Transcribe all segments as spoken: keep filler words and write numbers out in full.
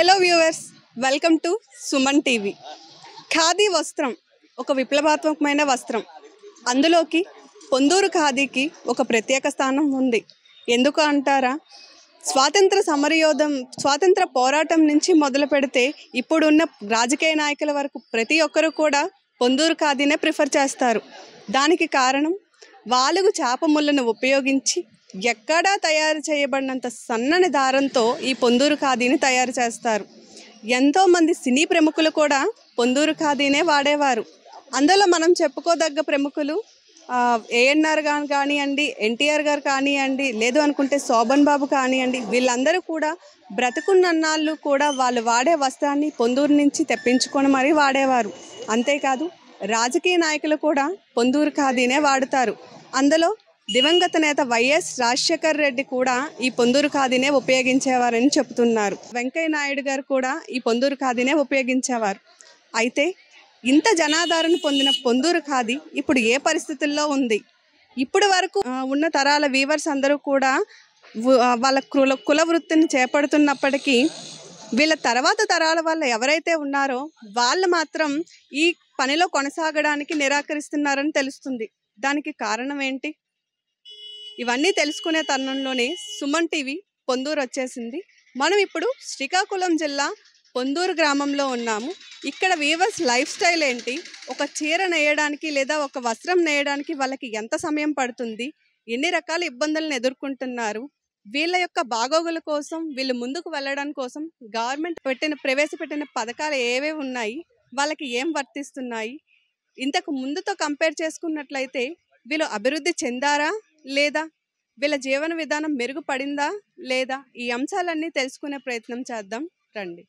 Hello viewers, welcome to Suman TV. Khadi వస్త్రం ఒక విప్లవాత్మకమైన వస్త్రం. అందులోకి పొందూరు ఖాదీకి ఒక ప్రత్యేక స్థానం ఉంది. ఎందుకు అంటారా? స్వాతంత్ర సమరయోధం స్వాతంత్ర పోరాటం నుంచి మొదలు పెడితే ఇప్పుడున్న రాజకీయ నాయకుల వరకు ప్రతి ఒక్కరూ కూడా పొందూరు ఖాదీనే ప్రిఫర్ చేస్తారు. దానికి కారణం వాలుగు చేప ముళ్ళను ఉపయోగించి ఎక్కడా తయారు చేయబడినంత సన్నని దారంతో ఈ పొందూరు ఖాదీని తయారు చేస్తారు. ఎంతోమంది సినీ ప్రముఖులు కూడా పొందూరు ఖాదీనే వాడేవారు. అందులో మనం చెప్పుకోదగ్గ ప్రముఖులు ఏఎన్ఆర్ గారు కానివ్వండి, ఎన్టీఆర్ గారు కానివ్వండి, లేదు అనుకుంటే శోభన్ బాబు కానివ్వండి, వీళ్ళందరూ కూడా బ్రతుకున్నన్నాళ్ళు కూడా వాళ్ళు వాడే వస్త్రాన్ని పొందూరు నుంచి తెప్పించుకొని మరీ వాడేవారు. అంతేకాదు రాజకీయ నాయకులు కూడా పొందూరు ఖాదీనే వాడుతారు. అందులో దివంగత నేత వైఎస్ రాజశేఖర్ రెడ్డి కూడా ఈ పొందూరు ఖాదీనే ఉపయోగించేవారని చెబుతున్నారు. వెంకయ్య నాయుడు గారు కూడా ఈ పొందూరు ఖాదీనే ఉపయోగించేవారు. అయితే ఇంత జనాదరణ పొందిన పొందూరు ఖాదీ ఇప్పుడు ఏ పరిస్థితుల్లో ఉంది? ఇప్పటి వరకు ఉన్న తరాల వీవర్స్ అందరూ కూడా వాళ్ళ కుల కుల వృత్తిని చేపడుతున్నప్పటికీ వీళ్ళ తర్వాత తరాల వాళ్ళు ఎవరైతే ఉన్నారో వాళ్ళు మాత్రం ఈ పనిలో కొనసాగడానికి నిరాకరిస్తున్నారని తెలుస్తుంది. దానికి కారణం ఏంటి? ఇవన్నీ తెలుసుకునే తరుణంలోనే సుమన్ టీవీ పొందూరు వచ్చేసింది. మనం ఇప్పుడు శ్రీకాకుళం జిల్లా పొందూరు గ్రామంలో ఉన్నాము. ఇక్కడ వీవర్స్ లైఫ్ స్టైల్ ఏంటి, ఒక చీర నేయడానికి లేదా ఒక వస్త్రం నేయడానికి వాళ్ళకి ఎంత సమయం పడుతుంది, ఎన్ని రకాల ఇబ్బందులను ఎదుర్కొంటున్నారు, వీళ్ళ యొక్క బాగోగుల కోసం వీళ్ళు ముందుకు వెళ్ళడానికి కోసం గవర్నమెంట్ పెట్టిన ప్రవేశపెట్టిన పథకాలు ఏవేవి ఉన్నాయి, వాళ్ళకి ఏం వర్తిస్తున్నాయి, ఇంతకు ముందుతో కంపేర్ చేసుకున్నట్లయితే వీళ్ళు అభివృద్ధి చెందారా లేదా, వీళ్ళ జీవన విధానం మెరుగుపడిందా లేదా, ఈ అంశాలన్నీ తెలుసుకునే ప్రయత్నం చేద్దాం రండి.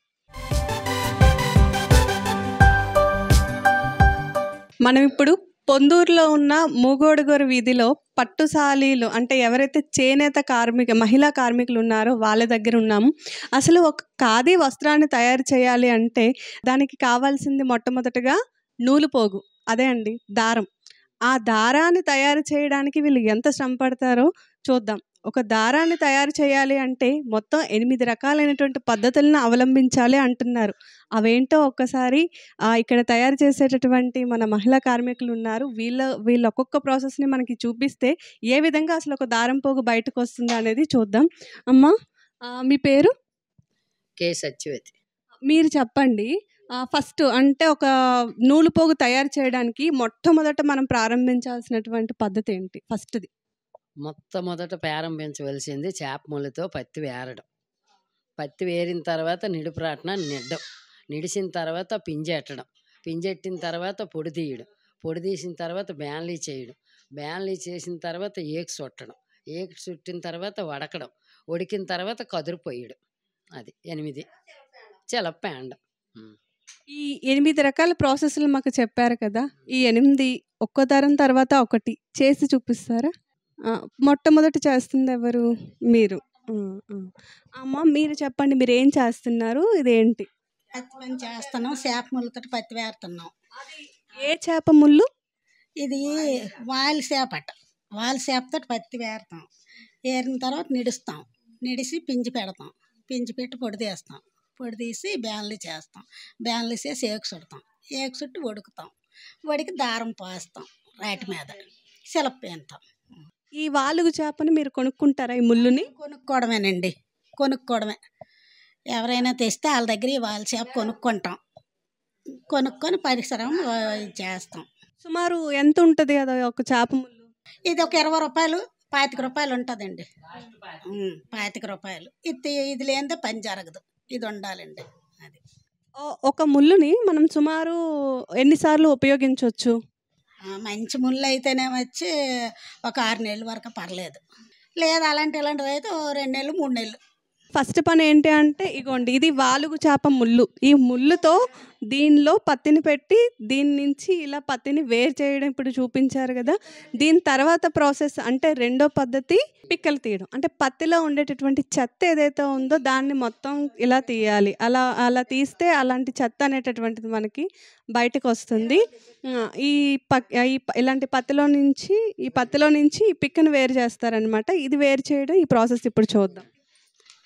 మనం ఇప్పుడు పొందూరులో ఉన్న మూగోడుగోరు వీధిలో పట్టుసాలీలు అంటే ఎవరైతే చేనేత కార్మిక మహిళా కార్మికులు ఉన్నారో వాళ్ళ దగ్గర ఉన్నాము. అసలు ఒక ఖాదీ వస్త్రాన్ని తయారు చేయాలి అంటే దానికి కావాల్సింది మొట్టమొదటిగా నూలు పోగు, అదే అండి దారం. ఆ దారాన్ని తయారు చేయడానికి వీళ్ళు ఎంత శ్రమ పడతారో చూద్దాం. ఒక దారాన్ని తయారు చేయాలి అంటే మొత్తం ఎనిమిది రకాలైనటువంటి పద్ధతులను అవలంబించాలి అంటున్నారు. అవేంటో ఒక్కసారి ఇక్కడ తయారు చేసేటటువంటి మన మహిళా కార్మికులు ఉన్నారు, వీళ్ళ వీళ్ళు ఒక్కొక్క ప్రాసెస్ని మనకి చూపిస్తే ఏ విధంగా అసలు ఒక దారం పోగు బయటకు వస్తుందా అనేది చూద్దాం. అమ్మ, మీ పేరు? కే సత్యవతి. మీరు చెప్పండి, ఫస్ట్ అంటే ఒక నూలు పోగు తయారు చేయడానికి మొట్టమొదట మనం ప్రారంభించాల్సినటువంటి పద్ధతి ఏంటి? ఫస్ట్ది మొట్టమొదట ప్రారంభించవలసింది చేప ముళ్ళతో పత్తి వేరడం. పత్తి వేరిన తర్వాత నిడుపురాటన నిడ్డం, నిడిసిన తర్వాత పింజెట్టడం, పింజెట్టిన తర్వాత పొడి తీయడం, పొడి తీసిన తర్వాత బ్యాన్లీ చేయడం, బ్యాన్లీ చేసిన తర్వాత ఏకు చుట్టడం, ఏకు చుట్టిన తర్వాత వడకడం, ఉడికిన తర్వాత కదురు పొయ్యడం. అది ఎనిమిది చెలప్పేండం. ఈ ఎనిమిది రకాల ప్రాసెస్లు మాకు చెప్పారు కదా, ఈ ఎనిమిది ఒక్కో తరం తర్వాత ఒకటి చేసి చూపిస్తారా? మొట్టమొదటి చేస్తుంది ఎవరు? మీరు. అమ్మ, మీరు చెప్పండి, మీరు ఏం చేస్తున్నారు? ఇదేంటి? పత్తి పని చేస్తున్నాం, చేప ముళ్ళతో పత్తి వేరుతున్నాం. ఏ చేప ముళ్ళు? ఇది వాల్ చేపట. వాల్ చేపతో పత్తి వేరుతాం. వేరిన తర్వాత నిడుస్తాం, నిడిసి పింజి పెడతాం, పింజి పెట్టి పొడి తీస్తాం, పొడి తీసి బ్యాన్లు చేస్తాం, బ్యాన్లు చేసి ఏకు చుడతాం, ఏకు చుట్టి ఉడుకుతాం, ఉడికి దారం పోస్తాం, రాటి మీద సిలప్పేస్తాం. ఈ వాలుగు చేపని మీరు కొనుక్కుంటారా? ఈ ముళ్ళుని కొనుక్కోవడమేనండి, కొనుక్కోవడమే. ఎవరైనా తెస్తే వాళ్ళ దగ్గర ఈ వాళ్ళ చేప కొనుక్కుంటాం, కొనుక్కొని పరిసరం చేస్తాం. సుమారు ఎంత ఉంటుంది అది ఒక చేప ముళ్ళు? ఇది ఒక ఇరవై రూపాయలు పాతిక రూపాయలు ఉంటుందండి. పాతిక రూపాయలు. ఇది ఇది లేనిదే పని జరగదు, ఇది ఉండాలండి. అది ఒక ముళ్ళుని మనం సుమారు ఎన్నిసార్లు ఉపయోగించవచ్చు? మంచి ముళ్ళు అయితేనే వచ్చి ఒక ఆరు నెలల వరకు పర్లేదు, లేదు అలాంటి ఇలాంటివి అయితే రెండు నెలలు మూడు నెలలు. ఫస్ట్ పని ఏంటి అంటే ఇగోండి, ఇది వాలుగు చేప ముళ్ళు. ఈ ముళ్ళుతో దీనిలో పత్తిని పెట్టి దీని నుంచి ఇలా పత్తిని వేరు చేయడం ఇప్పుడు చూపించారు కదా. దీని తర్వాత ప్రాసెస్ అంటే రెండో పద్ధతి పిక్కలు తీయడం. అంటే పత్తిలో ఉండేటటువంటి చెత్త ఏదైతే ఉందో దాన్ని మొత్తం ఇలా తీయాలి. అలా అలా తీస్తే అలాంటి చెత్త అనేటటువంటిది మనకి బయటకు వస్తుంది. ఈ పక్ ఈ ఇలాంటి పత్తిలో నుంచి ఈ పత్తిలో నుంచి ఈ పిక్కను వేరు చేస్తారనమాట. ఇది వేరు చేయడం ఈ ప్రాసెస్ ఇప్పుడు చూద్దాం.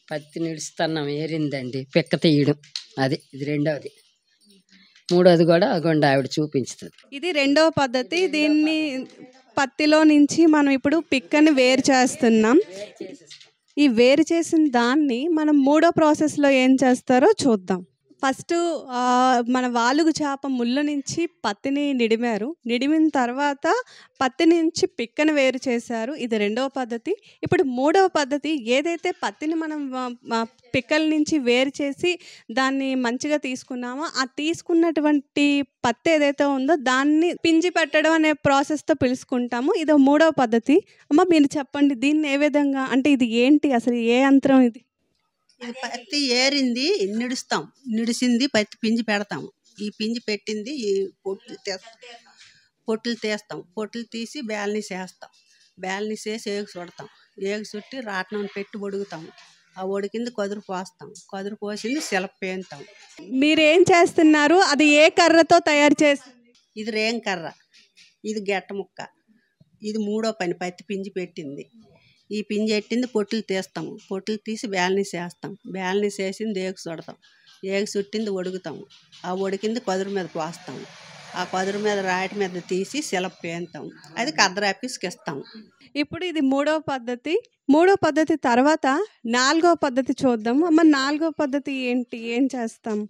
పత్తి నిడుస్తున్నాం ఏరిందండి, పిక్క తీయడం. అది ఇది రెండవది. మూడోది కూడా అగొండ ఆవిడ చూపించుతుంది. ఇది రెండవ పద్ధతి. దీన్ని పత్తిలో నుంచి మనం ఇప్పుడు పిక్కని వేరు చేస్తున్నాం. ఈ వేరు చేసిన దాన్ని మనం మూడో ప్రాసెస్లో ఏం చేస్తారో చూద్దాం. ఫస్ట్ మన వాలుగు చేప ముళ్ళు నుంచి పత్తిని నిడిమారు. నిడిమిన తర్వాత పత్తి నుంచి పిక్కను వేరు చేశారు. ఇది రెండవ పద్ధతి. ఇప్పుడు మూడవ పద్ధతి, ఏదైతే పత్తిని మనం పిక్కల నుంచి వేరు చేసి దాన్ని మంచిగా తీసుకున్నామో ఆ తీసుకున్నటువంటి పత్తి ఏదైతే ఉందో దాన్ని పింజి పెట్టడం అనే ప్రాసెస్తో పిలుచుకుంటాము. ఇది మూడవ పద్ధతి. అమ్మ మీరు చెప్పండి, దీన్ని ఏ విధంగా, అంటే ఇది ఏంటి, అసలు ఏ యంత్రం ఇది? ఇది పత్తి ఏరింది నిడుస్తాం, నిడిసింది పత్తి పింజి పెడతాము. ఈ పింజి పెట్టింది ఈ పొట్లు తీస్తాం, పొట్లు తీస్తాం పొట్లు తీసి బేలని చేస్తాం. బేలని చేసి ఏగు చుడతాం. ఏగు చుట్టి రాట్నం పెట్టి ఒడుగుతాము. ఆ ఒడికింది కదురు పోస్తాం. కదురు పోసింది శిలప పేంతాం. మీరేం చేస్తున్నారు? అది ఏ కర్రతో తయారు చేసి? ఇది రేం కర్ర, ఇది గెట్ట ముక్క. ఇది మూడో పని, పత్తి పింజి పెట్టింది. ఈ పింజి పెట్టింది పొట్లు తీస్తాము. పొట్లు తీసి బేలని చేస్తాం. బేలని చేసింది ఏగు చుడతాం. ఏగు చుట్టింది ఒడుగుతాము. ఆ ఒడికింది కదురు మీద పోస్తాము. ఆ కదురు మీద రాటి మీద తీసి శిలప పేంతాం. అది కద్దరాపిస్కి ఇస్తాము. ఇప్పుడు ఇది మూడవ పద్ధతి. మూడో పద్ధతి తర్వాత నాలుగో పద్ధతి చూద్దాము. అమ్మ నాలుగో పద్ధతి ఏంటి, ఏం చేస్తాం?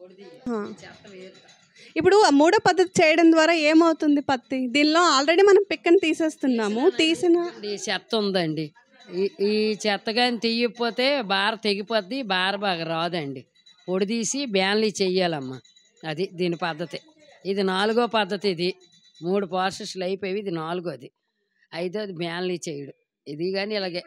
ఇప్పుడు మూడో పద్ధతి చేయడం ద్వారా ఏమవుతుంది? పత్తి దీనిలో ఆల్రెడీ మనం పిక్కని తీసేస్తున్నాము. తీసిన చెత్త ఉందండి. ఈ ఈ చెత్త కానీ తీయకపోతే బార తెగిపోద్ది, బార బాగా రాదండి. పొడి తీసి బ్యాన్లీ చెయ్యాలమ్మా. అది దీని పద్ధతి. ఇది నాలుగో పద్ధతి. ఇది మూడు ప్రాసెస్లు అయిపోయి ఇది నాలుగోది. ఐదోది బ్యాన్లీ చేయడం. ఇది కానీ ఇలాగే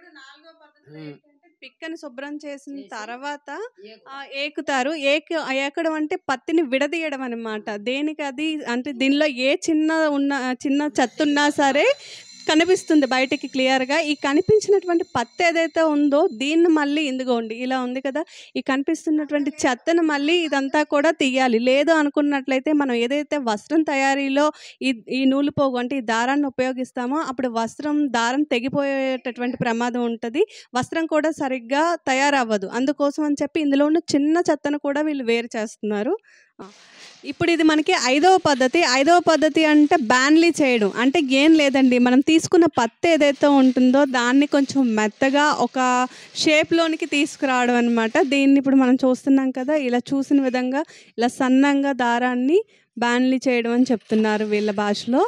పిక్కని శుభ్రం చేసిన తర్వాత ఏకుతారు. ఏకు ఏకడం అంటే పత్తిని విడదీయడం అనమాట. దేనికి అది అంటే దీనిలో ఏ చిన్న ఉన్న చిన్న చెత్త ఉన్నా సరే కనిపిస్తుంది బయటికి క్లియర్గా. ఈ కనిపించినటువంటి పత్తి ఏదైతే ఉందో దీన్ని మళ్ళీ ఇందుకోండి ఇలా ఉంది కదా, ఈ కనిపిస్తున్నటువంటి చెత్తను మళ్ళీ ఇదంతా కూడా తీయాలి. లేదు అనుకున్నట్లయితే మనం ఏదైతే వస్త్రం తయారీలో ఈ ఈ నూలు పోగు అంటే ఈ దారాన్ని ఉపయోగిస్తామో అప్పుడు వస్త్రం దారం తెగిపోయేటటువంటి ప్రమాదం ఉంటుంది. వస్త్రం కూడా సరిగ్గా తయారవ్వదు. అందుకోసం అని చెప్పి ఇందులో ఉన్న చిన్న చెత్తను కూడా వీళ్ళు వేరు చేస్తున్నారు. ఇప్పుడు ఇది మనకి ఐదవ పద్ధతి. ఐదవ పద్ధతి అంటే బ్యాన్లీ చేయడం. అంటే ఏం లేదండి, మనం తీసుకున్న పత్తి ఏదైతే ఉంటుందో దాన్ని కొంచెం మెత్తగా ఒక షేప్లోనికి తీసుకురావడం అనమాట. దీన్ని ఇప్పుడు మనం చూస్తున్నాం కదా, ఇలా చూసిన విధంగా ఇలా సన్నంగా దారాన్ని బ్యాన్లీ చేయడం అని చెప్తున్నారు వీళ్ళ భాషలో.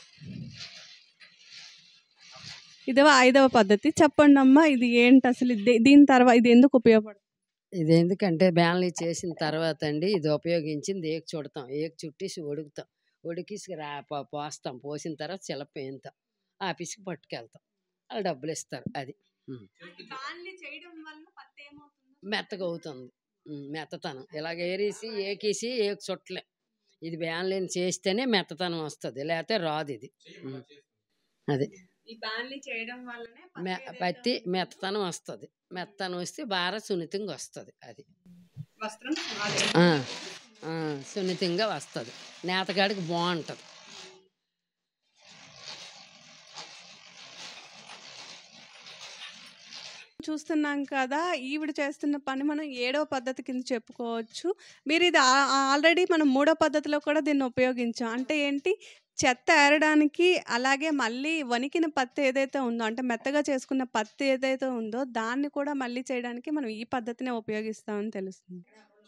ఇదే ఐదవ పద్ధతి. చెప్పండి అమ్మ, ఇది ఏంటి అసలు? దీని తర్వాత ఇది ఎందుకు ఉపయోగపడుతుంది? ఇది ఎందుకంటే బ్యాన్లీ చేసిన తర్వాత అండి ఇది ఉపయోగించింది ఏకు చుడతాం. ఏకు చుట్టేసి ఒడుగుతాం. ఉడికిసి రా పోస్తాం. పోసిన తర్వాత శిలప వేస్తాం. ఆఫీస్కి పట్టుకెళ్తాం. వాళ్ళు డబ్బులు ఇస్తారు. అది మెత్తగా అవుతుంది. మెత్తతనం ఇలాగ ఏరేసి ఏకేసి ఏకు చుట్టలే. ఇది బ్యాన్లీని చేస్తేనే మెత్తతనం వస్తుంది, లేకపోతే రాదు. ఇది అది పత్తి మెత్తతనం వస్తుంది. మెత్తనం వస్తే బాగా సున్నితంగా వస్తుంది. అది సున్నితంగా వస్తుంది. నేతగాడికి బాగుంటుంది. చూస్తున్నాం కదా, ఈవిడ చేస్తున్న పని మనం ఏడవ పద్ధతి కింద చెప్పుకోవచ్చు. మీరు ఇది ఆల్రెడీ మనం మూడో పద్ధతిలో కూడా దీన్ని ఉపయోగించాం. అంటే ఏంటి, చెత్త ఏరడానికి, అలాగే మళ్ళీ వణికిన పత్తి ఏదైతే ఉందో అంటే మెత్తగా చేసుకున్న పత్తి ఏదైతే ఉందో దాన్ని కూడా మళ్ళీ చేయడానికి మనం ఈ పద్ధతినే ఉపయోగిస్తామని తెలుస్తుంది.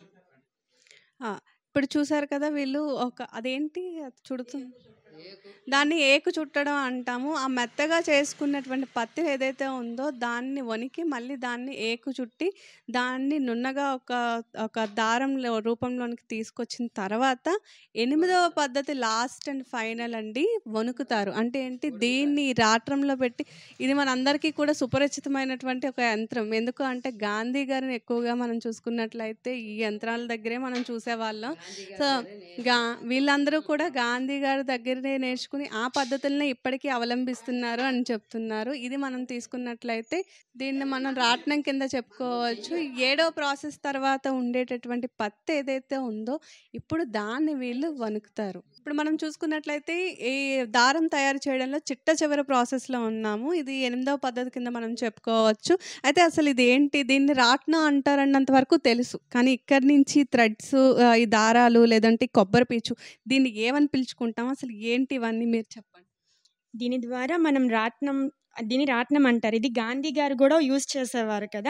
ఇప్పుడు చూసారు కదా వీళ్ళు ఒక అదేంటి చుడుతుంది, దాన్ని ఏకు చుట్టడం అంటాము. ఆ మెత్తగా చేసుకున్నటువంటి పత్తి ఏదైతే ఉందో దాన్ని వణికి మళ్ళీ దాన్ని ఏకు చుట్టి దాన్ని నున్నగా ఒక ఒక దారంలో రూపంలోనికి తీసుకొచ్చిన తర్వాత ఎనిమిదవ పద్ధతి లాస్ట్ అండ్ ఫైనల్ అండి, వణుకుతారు. అంటే ఏంటి, దీన్ని రాట్రంలో పెట్టి, ఇది మనందరికీ కూడా సుపరిచితమైనటువంటి ఒక యంత్రం. ఎందుకు అంటే గాంధీ గారిని ఎక్కువగా మనం చూసుకున్నట్లయితే ఈ యంత్రాల దగ్గరే మనం చూసేవాళ్ళం. సో గా వీళ్ళందరూ కూడా గాంధీ గారి దగ్గర దగ్గరే నేర్చుకుని ఆ పద్ధతులనే ఇప్పటికీ అవలంబిస్తున్నారు అని చెప్తున్నారు. ఇది మనం తీసుకున్నట్లయితే దీన్ని మనం రాట్నం కింద చెప్పుకోవచ్చు. ఏడో ప్రాసెస్ తర్వాత ఉండేటటువంటి పత్తి ఏదైతే ఉందో ఇప్పుడు దాన్ని వీళ్ళు వణుకుతారు. ఇప్పుడు మనం చూసుకున్నట్లయితే ఈ దారం తయారు చేయడంలో చిట్ట చివరి ప్రాసెస్‌లో ఉన్నాము. ఇది ఎనిమిదవ పద్ధతి కింద మనం చెప్పుకోవచ్చు. అయితే అసలు ఇది ఏంటి? దీన్ని రాట్నం అంటారన్నంత వరకు తెలుసు. కానీ ఇక్కడి నుంచి థ్రెడ్స్ ఆహ్, ఈ దారాలు లేదంటే కొబ్బరి పీచు దీన్ని ఏమని పిలుచుకుంటాం? అసలు ఏంటి ఇవన్నీ మీరు చెప్పండి? దీని ద్వారా మనం రాట్నం దీన్ని రాట్నం అంటారు. ఇది గాంధీ గారు గూడా యూజ్ చేసేవారు కదా!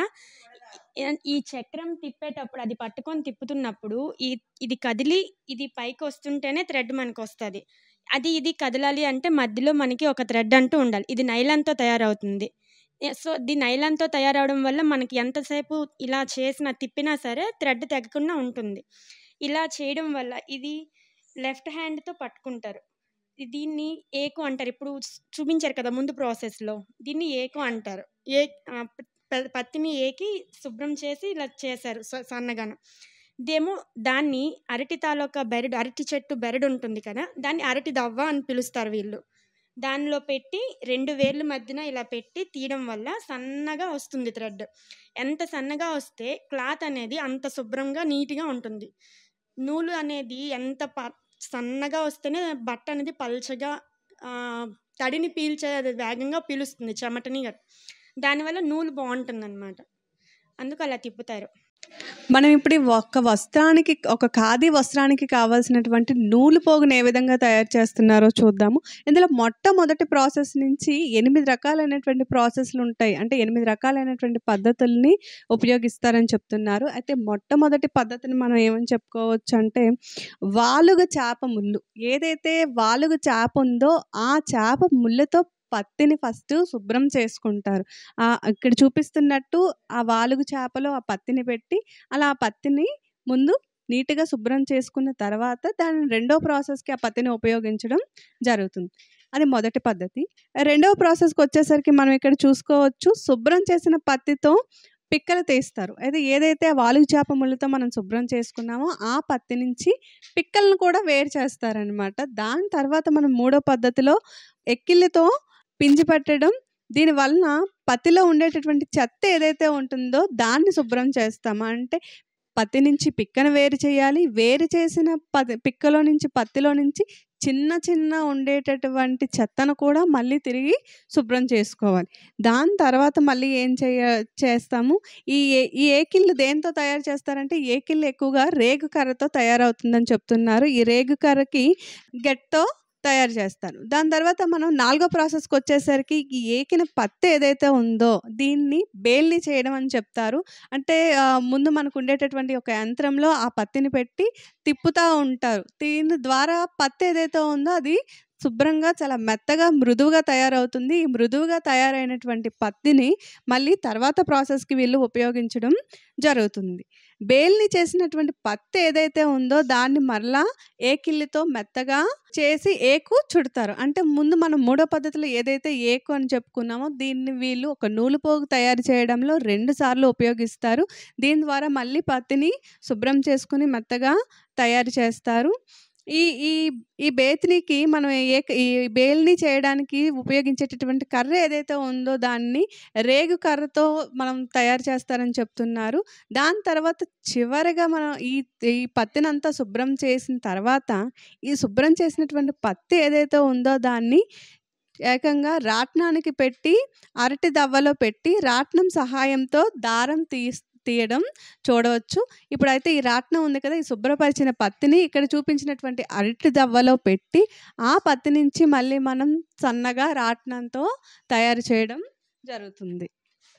ఎన్ ఈ చక్రం తిప్పేటప్పుడు అది పట్టుకొని తిప్పుతున్నప్పుడు ఈ ఇది కదిలి ఇది పైకొస్తుంటేనే థ్రెడ్ మనకొస్తది. అది ఇది కదలాలి అంటే మధ్యలో మనకి ఒక థ్రెడ్ అంటూ ఉండాలి. ఇది నైలాన్‌తో తయారవుతుంది. ఎ సో, ఇది నైలాన్‌తో తయారవ్వడం వల్ల మనకి ఎంతసేపు ఇలా చేసినా తిప్పినా సరే థ్రెడ్ తెగకుండా ఉంటుంది. ఇలా చేయడం వల్ల ఇది లెఫ్ట్ హ్యాండ్‌తో పట్టుకుంటారు. దీన్ని ఏకు అంటారు. ఇప్పుడు స్ చూపించారు కదా ముందు ప్రాసెస్‌లో. దీన్ని ఏకు అంటారు. ఏ ఆహ్, ప పత్తిని ఏకి శుభ్రం చేసి ఇలా చేశారు స సన్నగాన. ఇదేమో దాన్ని అరటి తాలూకా బెరడు అరటి చెట్టు బెరడుంటుంది కదా! దాన్ని అరటి దవ్వ అని పిలుస్తారు వీళ్ళు. దానిలో పెట్టి రెండు వేళ్ళ మధ్యన ఇలా పెట్టి తీయడం వల్ల సన్నగా వస్తుంది థ్రెడ్. ఎంత సన్నగా వస్తే క్లాత్ అనేది అంత శుభ్రంగా, నీట్‌గా ఉంటుంది. నూలు అనేది ఎంత ప సన్నగా వస్తేనే బట్ట అనేది పల్చగా ఆహ్, తడిని పీల్చే అది వేగంగా పీలుస్తుంది చెమటని గట్ దానివల్ల నూలు బావుంటుందనమాట. అందుకు అలా తిప్పుతారు. మనం ఇప్పుడు ఈ ఒక్క వస్త్రానికి ఒక ఖాదీ వస్త్రానికి కావాల్సినటువంటి నూలు పోగుని ఏ విధంగా తయారు చేస్తున్నారో చూద్దాము. ఇందులో మొట్టమొదటి ప్రాసెస్ నుంచి ఎనిమిది రకాలైనటువంటి ప్రాసెస్‌లు ఉంటాయి. అంటే ఎనిమిది రకాలైనటువంటి పద్ధతుల్ని ఉపయోగిస్తారని చెప్తున్నారు. అయితే మొట్టమొదటి పద్ధతిని మనం ఏమని చెప్పుకోవచ్చు అంటే వాలుగ చేప ముల్లు. ఏదైతే వాలుగ చేప ఉందో ఆ చేప ముల్లుతో పత్తిని ఫస్ట్ శుభ్రం చేసుకుంటారు. ఆహ్, ఇక్కడ చూపిస్తున్నట్టు ఆ వాలుగు చేపలో ఆ పత్తిని పెట్టి అలా ఆ పత్తిని ముందు నీట్‌గా శుభ్రం చేసుకున్న తర్వాత దాన్ని రెండో ప్రాసెస్‌కి ఆ పత్తిని ఉపయోగించడం జరుగుతుంది. అది మొదటి పద్ధతి. రెండవ ప్రాసెస్‌కొచ్చేసరికి మనం ఇక్కడ చూసుకోవచ్చు శుభ్రం చేసిన పత్తితో పిక్కలు తీస్తారు. అయితే ఏదైతే ఆ వాలుగు చేప ముళ్ళతో మనం శుభ్రం చేసుకున్నామో ఆ పత్తి నుంచి పిక్కలను కూడా వేరు చేస్తారనమాట. దాని తర్వాత మనం మూడో పద్ధతిలో ఎక్కిళ్ళతో పిండి పట్టడం. దీని వలన పత్తిలో ఉండేటటువంటి చెత్త ఏదైతే ఉంటుందో దాన్ని శుభ్రం చేస్తాము. అంటే పత్తి నుంచి పిక్కను వేరు చేయాలి. వేరు చేసిన పది పిక్కలో నుంచి పత్తిలో నుంచి చిన్న చిన్న ఉండేటటువంటి చెత్తను కూడా మళ్ళీ తిరిగి శుభ్రం చేసుకోవాలి. దాని తర్వాత మళ్ళీ ఏం చేయ చేస్తాము ఈ ఏ ఈ ఏకిళ్ళు దేనితో తయారు చేస్తారంటే ఏకిళ్ళు ఎక్కువగా రేగు కర్రతో తయారవుతుందని చెప్తున్నారు. ఈ రేగు కర్రకి గెట్తో తయారు చేస్తారు. దాని తర్వాత మనం నాలుగో ప్రాసెస్‌కొచ్చేసరికి ఈ ఏకిన పత్తి ఏదైతే ఉందో దీన్ని బేల్ని చేయడం అని చెప్తారు. అంటే ఆహ్, ముందు మనకు ఉండేటటువంటి ఒక యంత్రంలో ఆ పత్తిని పెట్టి తిప్పుతా ఉంటారు. దీని ద్వారా పత్తి ఏదైతే ఉందో అది శుభ్రంగా చాలా మెత్తగా, మృదువుగా తయారవుతుంది. ఈ మృదువుగా తయారైనటువంటి పత్తిని మళ్ళీ తర్వాత ప్రాసెస్‌కి వీళ్ళు ఉపయోగించడం జరుగుతుంది. బేల్ని చేసినటువంటి పత్తి ఏదైతే ఉందో దాన్ని మరలా ఏకిళ్ళితో మెత్తగా చేసి ఏకు చుడతారు. అంటే ముందు మనం మూడో పద్ధతిలో ఏదైతే ఏకు అని చెప్పుకున్నామో దీన్ని వీళ్ళు ఒక నూలు పోగు తయారు చేయడంలో రెండు సార్లు ఉపయోగిస్తారు. దీని ద్వారా మళ్ళీ పత్తిని శుభ్రం చేసుకొని మెత్తగా తయారు చేస్తారు. ఈ ఈ ఈ బేత్నికి మనం ఏక ఈ బేల్ని చేయడానికి ఉపయోగించేటటువంటి కర్ర ఏదైతే ఉందో దాన్ని రేగు కర్రతో మనం తయారు చేస్తారని చెప్తున్నారు. దాని తర్వాత చివరగా మనం ఈ ఈ పత్తినంతా శుభ్రం చేసిన తర్వాత ఈ శుభ్రం చేసినటువంటి పత్తి ఏదైతే ఉందో దాన్ని ఏకంగా రాట్నానికి పెట్టి అరటి దవ్వలో పెట్టి రాట్నం సహాయంతో దారం తీస్ తీయడం చూడవచ్చు. ఇప్పుడైతే ఈ రాట్నం ఉంది కదా! ఈ శుభ్రపరిచిన పత్తిని ఇక్కడ చూపించినటువంటి అరటి దవ్వలో పెట్టి ఆ పత్తి నుంచి మళ్ళీ మనం సన్నగా రాట్నంతో తయారు చేయడం జరుగుతుంది.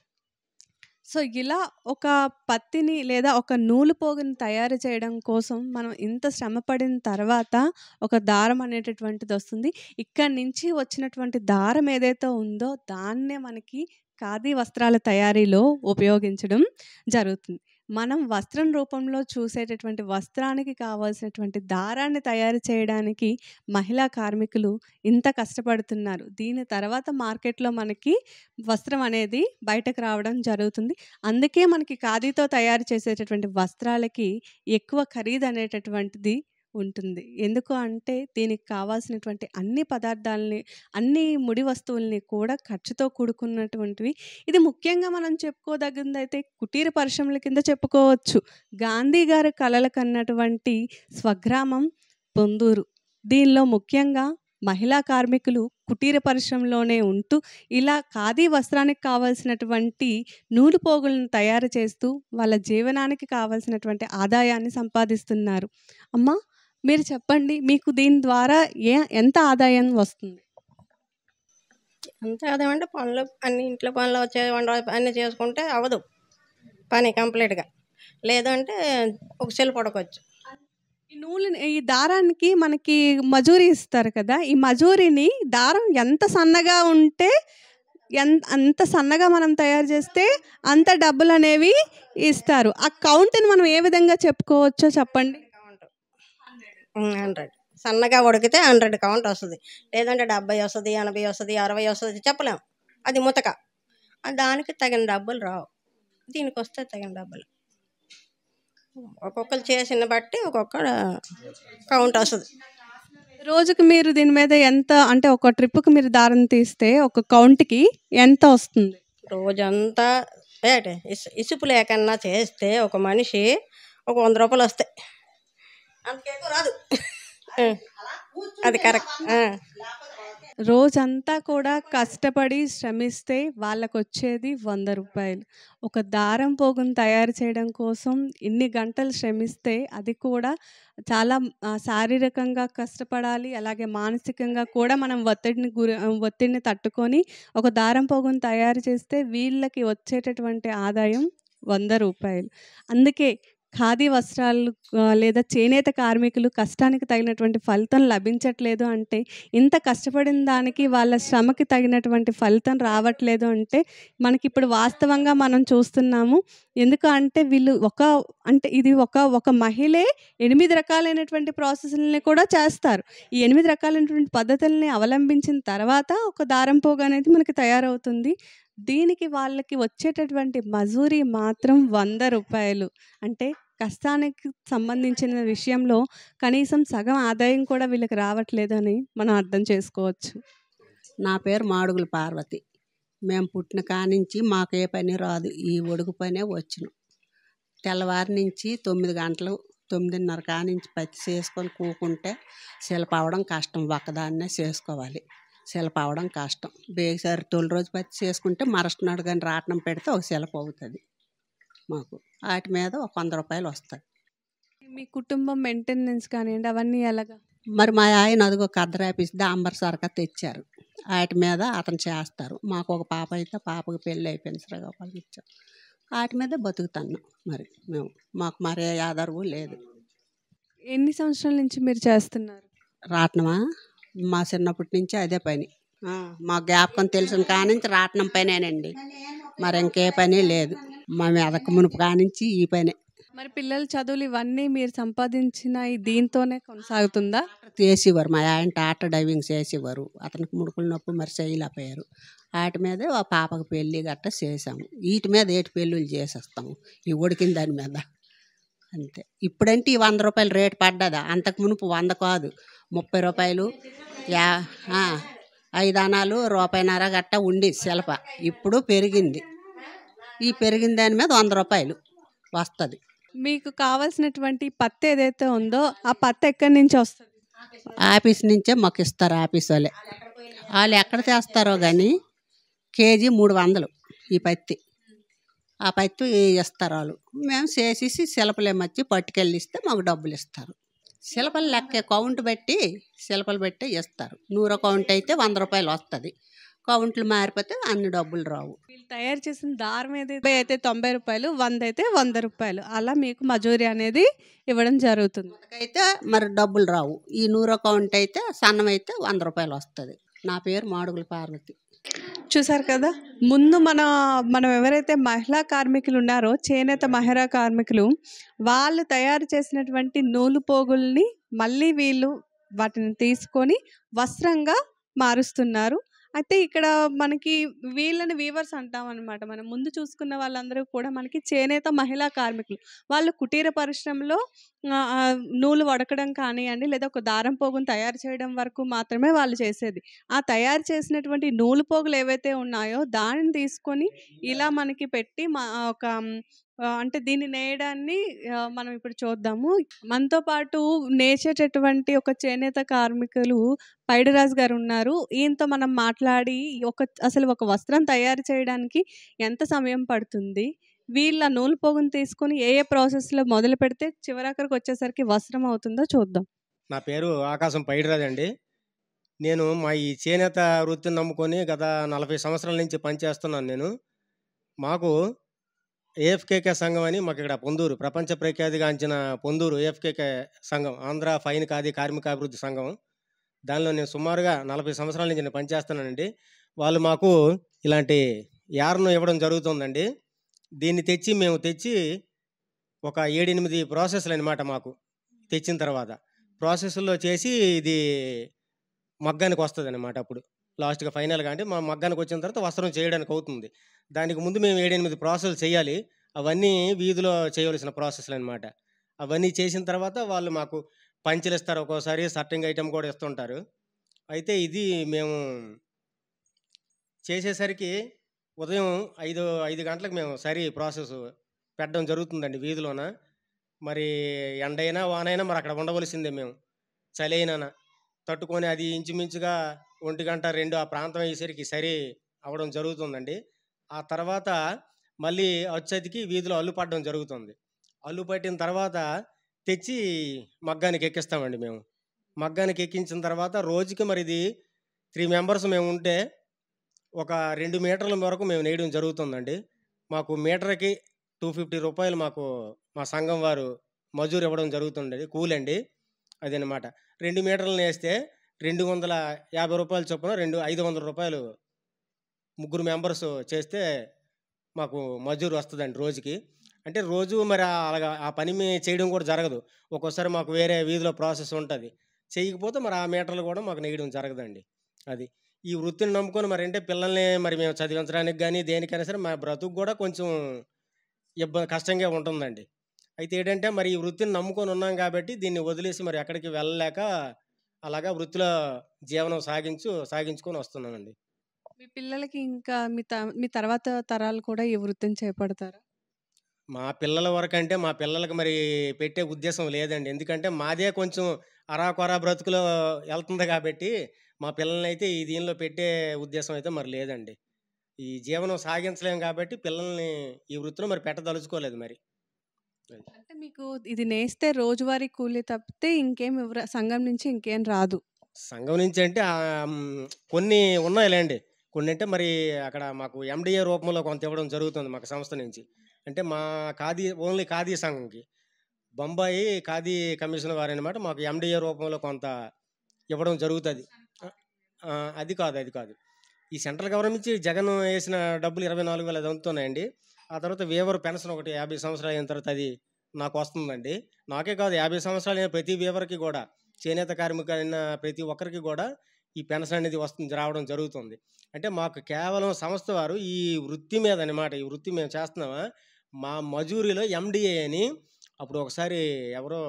సో, ఇలా ఒక పత్తిని లేదా ఒక నూలు పోగుని తయారు చేయడం కోసం మనం ఇంత శ్రమపడిన తర్వాత ఒక దారం అనేటటువంటిదొస్తుంది. ఇక్కడి నుంచి వచ్చినటువంటి దారం ఏదైతే ఉందో దాన్నే మనకి ఖాదీ వస్త్రాల తయారీలో ఉపయోగించడం జరుగుతుంది. మనం వస్త్రం రూపంలో చూసేటటువంటి వస్త్రానికి కావాల్సినటువంటి దారాన్ని తయారు చేయడానికి మహిళా కార్మికులు ఇంత కష్టపడుతున్నారు. దీని తర్వాత మార్కెట్‌లో మనకి వస్త్రం అనేది బయటకు రావడం జరుగుతుంది. అందుకే మనకి ఖాదీతో తయారు చేసేటటువంటి వస్త్రాలకి ఎక్కువ ఖరీదనేటటువంటిది ఉంటుంది. ఎందుకు అంటే దీనికి కావాల్సినటువంటి అన్ని పదార్థాలని, అన్ని ముడి వస్తువుల్ని కూడా ఖర్చుతో కూడుకున్నటువంటివి. ఇది ముఖ్యంగా మనం చెప్పుకోదగిందైతే కుటీర పరిశ్రమల కింద చెప్పుకోవచ్చు. గాంధీ గారు కలలు కన్నటువంటి స్వగ్రామం పొందూరు. దీనిలో ముఖ్యంగా మహిళా కార్మికులు కుటీర పరిశ్రమలోనే ఉంటూ ఇలా ఖాదీ వస్త్రానికి కావాల్సినటువంటి నూలు పోగులను తయారు చేస్తూ వాళ్ళ జీవనానికి కావాల్సినటువంటి ఆదాయాన్ని సంపాదిస్తున్నారు. అమ్మ, మీరు చెప్పండి, మీకు దీని ద్వారా ఏ ఎంత ఆదాయం వస్తుంది? అంతే అదేమంటే పనులు అన్ని ఇంట్లో పనులు వచ్చే వంట అన్నీ చేసుకుంటే అవ్వదు పని కంప్లీట్గా. లేదంటే ఒక సెల్ పడుకోవచ్చు. ఈ నూలుని, ఈ దారానికి మనకి మజూరీ ఇస్తారు కదా, ఈ మజూరీని దారం ఎంత సన్నగా ఉంటే ఎంత అంత సన్నగా మనం తయారు చేస్తే అంత డబ్బులు అనేవి ఇస్తారు. ఆ కౌంట్ని మనం ఏ విధంగా చెప్పుకోవచ్చో చెప్పండి. కౌంట్ హండ్రెడ్ సన్నగా ఉడికితే హండ్రెడ్ కౌంట్ వస్తుంది. లేదంటే డెబ్బై వస్తుంది, ఎనభై వస్తుంది, అరవై వస్తుంది, చెప్పలేం. అది ముతక. దానికి తగిన డబ్బులు రావు. దీనికి వస్తే తగిన డబ్బులు. ఒక్కొక్కరు చేసిన బట్టి ఒక్కొక్క కౌంట్ వస్తుంది. రోజుకి మీరు దీని మీద ఎంత, అంటే ఒక ట్రిప్కి మీరు దారం తీస్తే ఒక కౌంట్కి ఎంత వస్తుంది? రోజంతా ఏటే ఇసు ఇసుపు లేకన్నా చేస్తే ఒక మనిషి ఒక వంద రూపాయలు వస్తాయి. అంతకేకు రాదు. అది కరెక్ట్. రోజంతా కూడా కష్టపడి శ్రమిస్తే వాళ్ళకొచ్చేది వంద రూపాయలు. ఒక దారం పోగును తయారు చేయడం కోసం ఇన్ని గంటలు శ్రమిస్తే అది కూడా చాలా ఆహ్, శారీరకంగా కష్టపడాలి. అలాగే మానసికంగా కూడా మనం ఒత్తిడిని గురి ఒత్తిడిని తట్టుకొని ఒక దారం పోగును తయారు చేస్తే వీళ్ళకి వచ్చేటటువంటి ఆదాయం వంద రూపాయలు. అందుకే ఖాదీ వస్త్రాలు ఆహ్, లేదా చేనేత కార్మికులు కష్టానికి తగినటువంటి ఫలితం లభించట్లేదు అంటే, ఇంత కష్టపడిన దానికి వాళ్ళ శ్రమకి తగినటువంటి ఫలితం రావట్లేదు అంటే, మనకిప్పుడు వాస్తవంగా మనం చూస్తున్నాము. ఎందుకు అంటే వీళ్ళు ఒక అంటే ఇది ఒక ఒక మహిళే ఎనిమిది రకాలైనటువంటి ప్రాసెస్‌లని కూడా చేస్తారు. ఈ ఎనిమిది రకాలైనటువంటి పద్ధతుల్ని అవలంబించిన తర్వాత ఒక దారం పోగు అనేది మనకి తయారవుతుంది. దీనికి వాళ్ళకి వచ్చేటటువంటి మజూరీ మాత్రం వంద రూపాయలు. అంటే కష్టానికి సంబంధించిన విషయంలో కనీసం సగం ఆదాయం కూడా వీళ్ళకి రావట్లేదని మనం అర్థం చేసుకోవచ్చు. నా పేరు మాడుగుల పార్వతి. మేము పుట్టిన కానించి మాకు ఏ పని రాదు. ఈ ఒడుగు పనే వచ్చును. తెల్లవారి నుంచి తొమ్మిది గంటలు తొమ్మిదిన్నర కానించి పత్తి చేసుకొని కూకుంటే శిల్ప అవడం కష్టం. ఒక్కదాన్నే చేసుకోవాలి. శిల్ప అవడం కష్టం. బేసారి తొలి రోజు పత్తి చేసుకుంటే మరసనాడు కానీ రాట్నం పెడితే ఒక శిల్ప అవుతుంది మాకు. వాటి మీద ఒక వంద రూపాయలు వస్తాయి. మీ కుటుంబం మెయింటెనెన్స్ కానివ్వండి అవన్నీ ఎలాగా? మరి మా ఆయన అదిగో కద్దరాపిసి దాంబర్ సరక తెచ్చారు. వాటి మీద అతను చేస్తారు. మాకు ఒక పాప అయితే పాపకు పెళ్ళి అయిపోయింది. శ్రీకాకుళం ఇచ్చాం. వాటి మీద బతుకుతున్నాం. మరి మేము మాకు మరే ఆధారం లేదు. ఎన్ని సంవత్సరాల నుంచి మీరు చేస్తున్నారు? రాట్నమా మా చిన్నప్పటి నుంచి అదే పని. ఆ, మా జ్ఞాపకం తెలిసిన కానించి రాట్నం పనేనండి. మరి ఇంకే పని లేదు. మా మెదకు మునుపు కానించి ఈ పనే. మరి పిల్లల చదువులు ఇవన్నీ మీరు సంపాదించిన ఈ దీంతోనే కొనసాగుతుందా? చేసేవారు. మా ఆయన టాటా డ్రైవింగ్ చేసేవారు. అతనికి ముడుకుల నొప్పి మరి చేయలేకపోయారు. వాటి మీదే ఆ పాపకు పెళ్ళి గట్ట చేసాము. వీటి మీద ఏటి పెళ్ళిళ్ళు చేసేస్తాము ఈ ఉడికిన దాని మీద. అంతే. ఇప్పుడంటే ఈ వంద రూపాయలు రేటు పడ్డదా? అంతకు మునుపు వంద కాదు, ముప్పై రూపాయలు, యా ఆ, ఐదు అనాలు రూపాయిన్నర గట్ట ఉండి శిల్ప. ఇప్పుడు పెరిగింది. ఈ పెరిగిన దాని మీద వంద రూపాయలు వస్తుంది. మీకు కావాల్సినటువంటి పత్తి ఏదైతే ఉందో ఆ పత్తి ఎక్కడి నుంచి వస్తుంది? ఆఫీస్ నుంచే మాకు ఇస్తారు. ఆఫీస్ వాళ్ళే. వాళ్ళు ఎక్కడ చేస్తారో కానీ కేజీ మూడు వందలు ఈ పత్తి. ఆ పత్తి ఇస్తారు వాళ్ళు. మేము చేసేసి శిల్పలు ఏమొచ్చి పట్టుకెళ్ళి ఇస్తే మాకు డబ్బులు ఇస్తారు. శిల్పలు లెక్క కౌంట్ బట్టి శిల్పలు బట్టి ఇస్తారు. నూరు కౌంట్ అయితే వంద రూపాయలు వస్తుంది. కౌంట్లు మారిపోతే అన్ని డబ్బులు రావు. వీళ్ళు తయారు చేసిన దారం ఏదైతే అయితే తొంభై రూపాయలు, వంద అయితే వంద రూపాయలు, అలా మీకు మజూరీ అనేది ఇవ్వడం జరుగుతుంది. అయితే మరి డబ్బులు రావు. ఈ నూరు కౌంట్ అయితే సన్నం అయితే వంద రూపాయలు వస్తుంది. నా పేరు మాడుగుల పార్వతి. చూసారు కదా, ముందు మన మనం ఎవరైతే మహిళా కార్మికులు ఉన్నారో చేనేత మహిళా కార్మికులు, వాళ్ళు తయారు చేసినటువంటి నూలు పోగుల్ని మళ్ళీ వీళ్ళు వాటిని తీసుకొని వస్త్రంగా మారుస్తున్నారు. అయితే ఇక్కడ మనకి వీళ్ళని వీవర్స్ అంటామనమాట. మనం ముందు చూసుకున్న వాళ్ళందరూ కూడా మనకి చేనేత మహిళా కార్మికులు. వాళ్ళు కుటీర పరిశ్రమలో ఆహ్, ఆహ్, నూలు వడకడం కానియండి, లేదా ఒక దారం పోగుని తయారు చేయడం వరకు మాత్రమే వాళ్ళు చేసేది. ఆ తయారు చేసినటువంటి నూలు పోగులు ఏవైతే ఉన్నాయో దానిని తీసుకొని ఇలా మనకి పెట్టి మా ఒక ఆహ్, అంటే దీన్ని నేయడాన్ని ఆహ్, మనం ఇప్పుడు చూద్దాము. మనతో పాటు నేచేటటువంటి ఒక చేనేత కార్మికులు పైడిరాజు గారు ఉన్నారు. ఈయనతో మనం మాట్లాడి ఒక అసలు ఒక వస్త్రం తయారు చేయడానికి ఎంత సమయం పడుతుంది? వీళ్ళ నూలు పోగుని తీసుకొని ఏ ఏ ప్రాసెస్‌లో మొదలుపెడితే చివరాఖరికి వచ్చేసరికి వస్త్రం అవుతుందో చూద్దాం. నా పేరు ఆకాశం పైడిరాజండి. నేను మా ఈ చేనేత వృత్తిని నమ్ముకొని గత నలభై సంవత్సరాల నుంచి పనిచేస్తున్నాను నేను. మాకు ఏఎఫ్కేకే సంఘం అని మాకు ఇక్కడ పొందూరు ప్రపంచ ప్రఖ్యాతిగాంచిన పొందూరు ఏఎఫ్కేకే సంఘం, ఆంధ్ర ఫైన్ ఖాదీ కార్మికాభివృద్ధి సంఘం. దానిలో నేను సుమారుగా నలభై సంవత్సరాల నుంచి నేను పనిచేస్తున్నానండి. వాళ్ళు మాకు ఇలాంటి యార్న్ ఇవ్వడం జరుగుతుందండి. దీన్ని తెచ్చి మేము తెచ్చి ఒక ఏడు ఎనిమిది ప్రాసెస్లు అనమాట మాకు తెచ్చిన తర్వాత. ప్రాసెస్లో చేసి ఇది మగ్గానికి వస్తుంది అనమాట. అప్పుడు లాస్ట్గా ఫైనల్గా అంటే మా మగ్గానికి వచ్చిన తర్వాత వస్త్రం చేయడానికి అవుతుంది. దానికి ముందు మేము ఏడు ఎనిమిది ప్రాసెస్లు చేయాలి. అవన్నీ వీధిలో చేయవలసిన ప్రాసెస్లు అనమాట. అవన్నీ చేసిన తర్వాత వాళ్ళు మాకు పంచెలు ఇస్తారు, ఒక్కోసారి సర్టింగ్ ఐటమ్ కూడా ఇస్తుంటారు. అయితే ఇది మేము చేసేసరికి ఉదయం ఐదు ఐదు గంటలకు మేము సరి ప్రాసెస్ పెట్టడం జరుగుతుందండి వీధిలోన. మరి ఎండైనా వానైనా మరి అక్కడ ఉండవలసిందే మేము. చలి అయినా తట్టుకొని అది ఇంచుమించుగా ఒంటి గంట రెండు ఆ ప్రాంతం అయ్యేసరికి సరి అవ్వడం జరుగుతుందండి. ఆ తర్వాత మళ్ళీ వచ్చేదికి వీధిలో అల్లు పడడం జరుగుతుంది. అల్లు పట్టిన తర్వాత తెచ్చి మగ్గానికి ఎక్కిస్తామండి మేము. మగ్గానికి ఎక్కించిన తర్వాత రోజుకి మరి ఇది త్రీ మెంబర్స్ మేము ఉంటే ఒక రెండు మీటర్ల వరకు మేము నేయడం జరుగుతుందండి. మాకు మీటర్కి టూ ఫిఫ్టీ రూపాయలు మాకు మా సంఘం వారు మజూరు ఇవ్వడం జరుగుతుండేది, కూలండి అదనమాట. రెండు మీటర్లు నేస్తే రెండు వందల యాభై రూపాయలు చొప్పున రెండు ఐదు వందల రూపాయలు ముగ్గురు మెంబర్స్ చేస్తే మాకు మజూరు వస్తుందండి రోజుకి. అంటే రోజు మరి అలాగా ఆ పని చేయడం కూడా జరగదు. ఒక్కోసారి మాకు వేరే వీధిలో ప్రాసెస్ ఉంటుంది, చేయకపోతే మరి ఆ మీటర్లు కూడా మాకు నేయడం జరగదండి. అది ఈ వృత్తిని నమ్ముకొని మరి అంటే పిల్లల్ని మరి మేము చదివించడానికి కానీ దేనికైనా సరే మా బ్రతుకు కూడా కొంచెం ఇబ్బంది కష్టంగా ఉంటుందండి. అయితే ఏంటంటే మరి ఈ వృత్తిని నమ్ముకొని ఉన్నాం కాబట్టి దీన్ని వదిలేసి మరి ఎక్కడికి వెళ్ళలేక అలాగా వృత్తిలో జీవనం సాగించు సాగించుకొని వస్తున్నామండి. మీ పిల్లలకి ఇంకా మీ త మీ తర్వాత తరాలు కూడా ఈ వృత్తిని చేపడతారా? మా పిల్లల వరకంటే మా పిల్లలకి మరి పెట్టే ఉద్దేశం లేదండి. ఎందుకంటే మాదే కొంచెం అరాకొరా బ్రతుకులో వెళ్తుంది కాబట్టి మా పిల్లల్ని అయితే ఈ దీనిలో పెట్టే ఉద్దేశం అయితే మరి లేదండి. ఈ జీవనం సాగించలేం కాబట్టి పిల్లల్ని ఈ వృత్తిలో మరి పెట్టదలుచుకోలేదు మరి. అంటే మీకు ఇది నేస్తే రోజువారీ కూలీ తప్పితే ఇంకేం ఇవ్వరా? సంఘం నుంచి ఇంకేం రాదు. సంఘం నుంచి అంటే ఆహ్, హ్మ్, కొన్ని ఉన్నాయిలేండి. కొన్ని అంటే మరి అక్కడ మాకు ఎండిఏ రూపంలో కొంత ఇవ్వడం జరుగుతుంది మాకు సంస్థ నుంచి. అంటే మా ఖాదీ ఓన్లీ ఖాదీ సంఘంకి బొంబాయి ఖాదీ కమిషన్ వారనమాట మాకు ఎండిఏ రూపంలో కొంత ఇవ్వడం జరుగుతుంది. ఆ, అది కాదు అది కాదు ఈ సెంట్రల్ గవర్నమెంట్ నుంచి జగన్ వేసిన డబ్బులు ఇరవై నాలుగు వేలు అది అందుతున్నాయండి. ఆ తర్వాత వేవర్ పెన్షన్ ఒకటి యాభై సంవత్సరాలు అయిన తర్వాత అది నాకు వస్తుందండి. నాకే కాదు యాభై సంవత్సరాలు అయిన ప్రతి వేవర్కి కూడా చేనేత కార్మికులైన ప్రతి ఒక్కరికి కూడా ఈ పెన్షన్ అనేది వస్తుంది రావడం జరుగుతుంది. అంటే మాకు కేవలం సంస్థ వారు ఈ వృత్తి మీద అనమాట, ఈ వృత్తి మేము చేస్తున్నామా మా మజూరీలో ఎండిఏ అని అప్పుడు ఒకసారి ఎవరో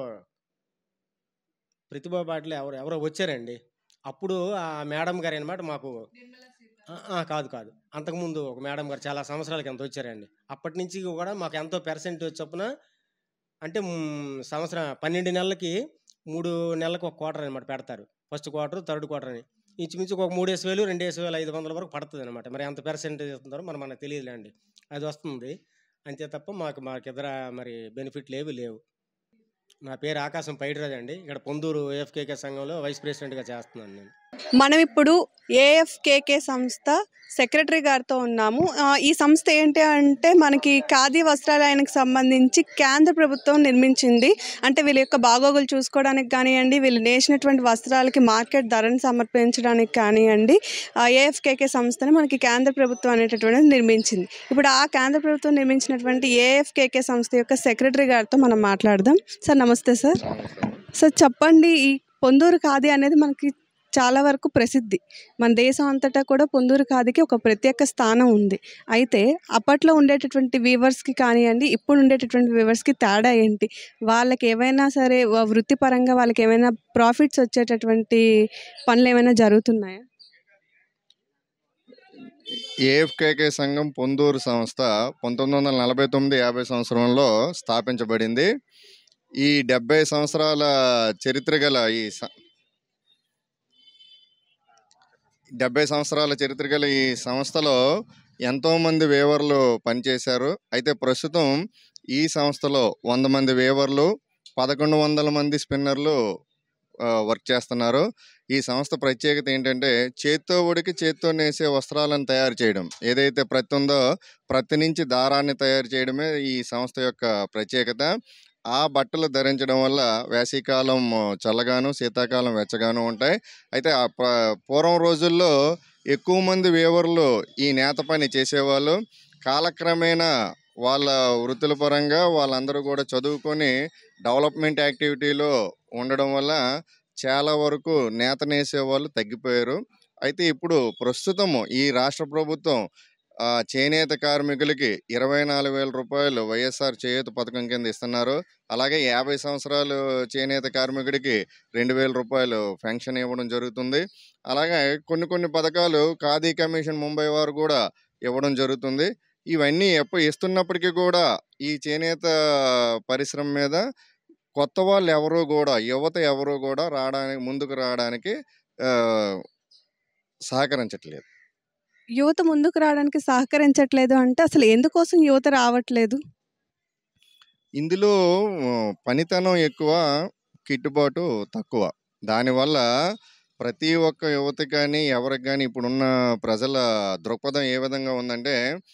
ప్రతిభా పాటిల్ ఎవరు ఎవరో వచ్చారండి. అప్పుడు ఆ మేడం గారు అనమాట మాకు ఆ, ఆ, కాదు కాదు అంతకుముందు ఒక మేడం గారు చాలా సంవత్సరాల కింద వచ్చారండి. అప్పటి నుంచి కూడా మాకు ఎంతో పర్సెంటేజ్ చొప్పున అంటే మ్, సంవత్సరం పన్నెండు నెలలకి మూడు నెలలకు ఒక క్వార్టర్ అనమాట పెడతారు. ఫస్ట్ క్వార్టర్ థర్డ్ క్వార్టర్ అని ఇంచుమించు ఒక మూడేసి వేలు రెండేసి వేలు ఐదు వందల వరకు పడుతుంది అనమాట. మరి ఎంత పర్సెంటేజ్ ఇస్తున్నారో మరి మనకు తెలియదులేండి, అది వస్తుంది అంతే తప్ప మాకు మాకు ఇద్దర మరి బెనిఫిట్లు ఏవి లేవు. నా పేరు ఆకాశం పైడిరాజు అండి. ఇక్కడ పొందూరు ఏఎఫ్కేకే సంఘంలో వైస్ ప్రెసిడెంట్గా చేస్తున్నాను నేను. మనం ఇప్పుడు ఏఎఫ్కేకే సంస్థ సెక్రటరీ గారితో ఉన్నాము. ఆ, ఈ సంస్థ ఏంటి అంటే మనకి ఖాదీ వస్త్రాలయానికి సంబంధించి కేంద్ర ప్రభుత్వం నిర్మించింది. అంటే వీళ్ళ యొక్క బాగోగులు చూసుకోవడానికి కానివ్వండి, వీళ్ళు నేసినటువంటి వస్త్రాలకి మార్కెట్ ధరను సమర్పించడానికి కానివ్వండి, ఏఎఫ్కేకే సంస్థని మనకి కేంద్ర ప్రభుత్వం అనేటటువంటిది నిర్మించింది. ఇప్పుడు ఆ కేంద్ర ప్రభుత్వం నిర్మించినటువంటి ఏఎఫ్కేకే సంస్థ యొక్క సెక్రటరీ గారితో మనం మాట్లాడదాం. సార్ నమస్తే సార్. సార్ చెప్పండి, ఈ పొందూరు ఖాదీ అనేది మనకి చాలా వరకు ప్రసిద్ధి. మన దేశం అంతటా కూడా పొందూరు ఖాదీకి ఒక ప్రత్యేక స్థానం ఉంది. అయితే అప్పట్లో ఉండేటటువంటి వీవర్స్‌కి కానియండి, ఇప్పుడు ఉండేటటువంటి వీవర్స్‌కి తేడా ఏంటి? వాళ్ళకి ఏవైనా సరే వ వృత్తిపరంగా వాళ్ళకేమైనా ప్రాఫిట్స్ వచ్చేటటువంటి పనులేమైనా జరుగుతున్నాయా? ఏఎఫ్కేకే సంఘం పొందూరు సంస్థ పంతొమ్మిది వందల నలభై తొమ్మిది యాభై సంవత్సరంలో స్థాపించబడింది. ఈ డెబ్బై సంవత్సరాల చరిత్ర గల ఈ స- డెబ్బై సంవత్సరాల చరిత్ర గల ఈ సంస్థలో ఎంతోమంది వేవర్లు పనిచేశారు. అయితే ప్రస్తుతం ఈ సంస్థలో వంద మంది వేవర్లు, పదకొండు వందల మంది స్పిన్నర్లు ఆ, వర్క్ చేస్తున్నారు. ఈ సంస్థ ప్రత్యేకత ఏంటంటే చేత్తో ఉడికి చేత్తో నేసే వస్త్రాలను తయారు చేయడం. ఏదైతే ప్రతి ఉందో ప్రతి నుంచి దారాన్ని తయారు చేయడమే ఈ సంస్థ యొక్క ప్రత్యేకత. ఆ బట్టలు ధరించడం వల్ల వేసవికాలం చల్లగాను, శీతాకాలం వెచ్చగాను ఉంటాయి. అయితే ఆ ప- పూర్వం రోజుల్లో ఎక్కువ మంది వేవర్లు ఈ నేత పని చేసేవాళ్ళు. కాలక్రమేణా వాళ్ళ వృత్తుల పరంగా వాళ్ళందరూ కూడా చదువుకొని డెవలప్మెంట్ యాక్టివిటీలో ఉండడం వల్ల చాలా వరకు నేత నేసే వాళ్ళు తగ్గిపోయారు. అయితే ఇప్పుడు ప్రస్తుతము ఈ రాష్ట్ర ప్రభుత్వం ఆ, చేనేత కార్మికులకి ఇరవై నాలుగు వేల రూపాయలు వైఎస్ఆర్ చేయూత పథకం కింద ఇస్తున్నారు. అలాగే యాభై సంవత్సరాలు చేనేత కార్మికుడికి రెండు వేల రూపాయలు పెన్షన్ ఇవ్వడం జరుగుతుంది. అలాగే కొన్ని కొన్ని పథకాలు ఖాదీ కమిషన్ ముంబై వారు కూడా ఇవ్వడం జరుగుతుంది. ఇవన్నీ ఎప్పుడు ఇస్తున్నప్పటికీ కూడా ఈ చేనేత పరిశ్రమ మీద కొత్త వాళ్ళు ఎవరు కూడా యువత ఎవరు కూడా రావడానికి ముందుకు రావడానికి ఆ, సహకరించట్లేదు. యువత ముందుకు రావడానికి సహకరించట్లేదు అంటే అసలు ఎందుకోసం యువత రావట్లేదు? ఇందులో ఆ, పనితనం ఎక్కువ, గిట్టుబాటు తక్కువ. దానివల్ల ప్రతి ఒక్క యువత కానీ ఎవరికి కానీ ఇప్పుడున్న ప్రజల దృక్పథం ఏ విధంగా ఉందంటే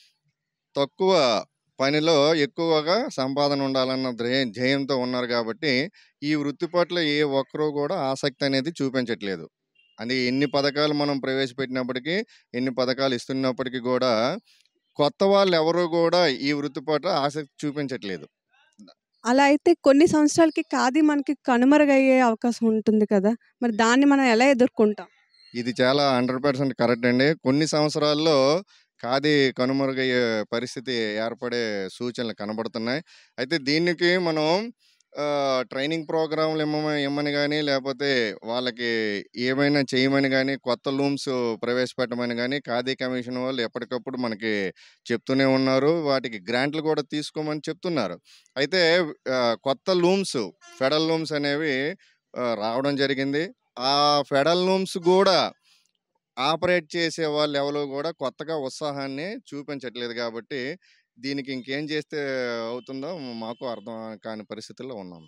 తక్కువ పనిలో ఎక్కువగా సంపాదన ఉండాలన్న ధ్యేయం ధ్యేయంతో ఉన్నారు కాబట్టి ఈ వృత్తి పట్ల ఏ ఒక్కరూ కూడా ఆసక్తి అనేది చూపించట్లేదు. అది ఎన్ని పథకాలు మనం ప్రవేశపెట్టినప్పటికీ, ఎన్ని పథకాలు ఇస్తున్నప్పటికీ కూడా కొత్త వాళ్ళు ఎవరు కూడా ఈ వృత్తి పట్ల ఆసక్తి చూపించట్లేదు. అలా అయితే కొన్ని సంవత్సరాలకి ఖాదీ మనకి కనుమరుగయ్యే అవకాశం ఉంటుంది కదా! మరి దాన్ని మనం ఎలా ఎదుర్కొంటాం? ఇది చాలా హండ్రెడ్ పర్సెంట్ కరెక్ట్ అండి. కొన్ని సంవత్సరాల్లో ఖాదీ కనుమరుగయ్యే పరిస్థితి ఏర్పడే సూచనలు కనబడుతున్నాయి. అయితే దీనికి మనం ఆహ్, ట్రైనింగ్ ప్రోగ్రామ్‌లు ఇమ్మమ ఇమ్మని గాని, లేపోతే వాళ్ళకి ఏమైనా చేయమని గాని, కొత్త లూమ్స్ ప్రవేశపెట్టమని గాని ఖాదీ కమిషన్ వాళ్ళు ఎప్పటికప్పుడు మనకి చెప్తూనే ఉన్నారు. వాటికి గ్రాంట్లు కూడా తీసుకోమని చెప్తున్నారు. అయితే ఆహ్, కొత్త లూమ్స్, ఫెడల్ లూమ్స్ అనేవి ఆహ్, రావడం జరిగింది. ఆ ఫెడల్ లూమ్స్ గూడా ఆపరేట్ చేసే వాళ్ళు ఎవరు కూడా కొత్తగా ఉత్సాహాన్ని చూపించట్లేదు కాబట్టి దీనికి ఇంకేం చేస్తే అవుతుందో మాకు అర్థం కాని పరిస్థితుల్లో ఉన్నాం.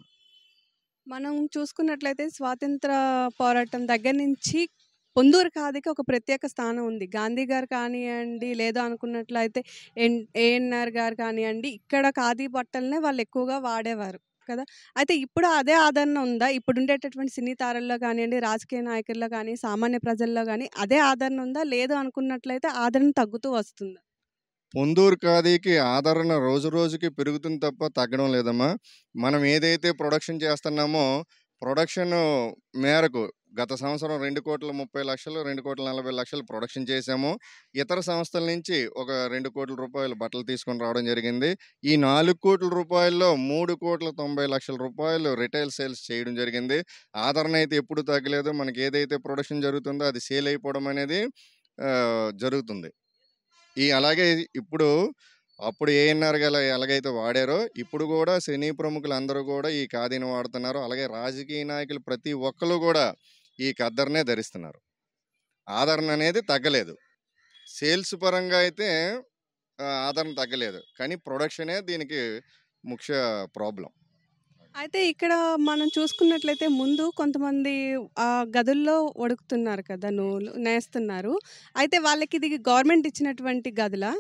మనం చూసుకున్నట్లయితే స్వాతంత్ర పోరాటం దగ్గర నుంచి పొందూరు ఖాదీకి ఒక ప్రత్యేక స్థానం ఉంది. గాంధీ గారు కానియండి, లేదా అనుకున్నట్లయితే ఎన్ ఏఎన్ఆర్ గారు కానియండి, ఇక్కడ ఖాదీ బట్టలనే వాళ్ళు ఎక్కువగా వాడేవారు కదా! అయితే ఇప్పుడు అదే ఆదరణ ఉందా? ఇప్పుడు ఉండేటటువంటి సినీ తారల్లో కానియండి, రాజకీయ నాయకుల్లో కానీ, సామాన్య ప్రజల్లో కానీ అదే ఆదరణ ఉందా? లేదు అనుకున్నట్లయితే ఆదరణ తగ్గుతూ వస్తుందా? పొందూరు ఖాదీకి ఆదరణ రోజు రోజుకి పెరుగుతుంది తప్ప తగ్గడం లేదమ్మా. మనం ఏదైతే ప్రొడక్షన్ చేస్తున్నామో ప్రొడక్షన్ మేరకు గత సంవత్సరం రెండు కోట్ల ముప్పై లక్షలు, రెండు కోట్ల నలభై లక్షలు ప్రొడక్షన్ చేశాము. ఇతర సంస్థల నుంచి ఒక రెండు కోట్ల రూపాయలు బట్టలు తీసుకొని రావడం జరిగింది. ఈ నాలుగు కోట్ల రూపాయల్లో మూడు కోట్ల తొంభై లక్షల రూపాయలు రిటైల్ సేల్స్ చేయడం జరిగింది. ఆదరణ అయితే ఎప్పుడు తగ్గలేదు. మనకి ఏదైతే ప్రొడక్షన్ జరుగుతుందో అది సేల్ అయిపోవడం అనేది ఆ, జరుగుతుంది. ఈ అలాగే ఇప్పుడు అప్పుడు ఏఎన్ఆర్ గారు ఎలాగైతే వాడారో ఇప్పుడు కూడా సినీ ప్రముఖులు అందరూ కూడా ఈ ఖాదీని వాడుతున్నారు. అలాగే రాజకీయ నాయకులు ప్రతి ఒక్కరు కూడా ఈ ఖద్దర్నే ధరిస్తున్నారు. ఆదరణ అనేది తగ్గలేదు. సేల్స్ పరంగా అయితే ఆ, ఆదరణ తగ్గలేదు. కానీ ప్రొడక్షనే దీనికి ముఖ్య ప్రాబ్లం. అయితే ఇక్కడ మనం చూసుకున్నట్లయితే ముందు కొంతమంది ఆహ్, గదుల్లో ఉడుకుతున్నారు కదా! నూలు నేస్తున్నారు. అయితే వాళ్ళకి ఇది గవర్నమెంట్ ఇచ్చినటువంటి గదులా?